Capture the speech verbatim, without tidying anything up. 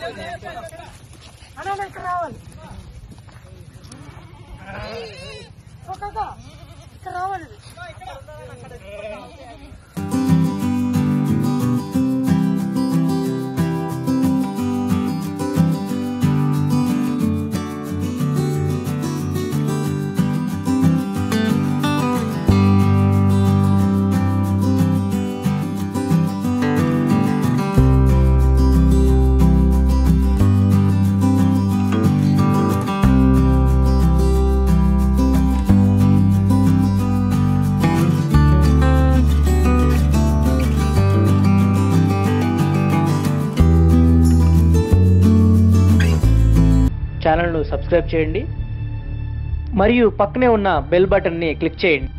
అన్న ఇక్కడ రావాలి ఇక్కడ రావాలి ఛానల్ను సబ్స్క్రైబ్ చేయండి మరియు పక్కనే ఉన్న బెల్ బటన్ని క్లిక్ చేయండి.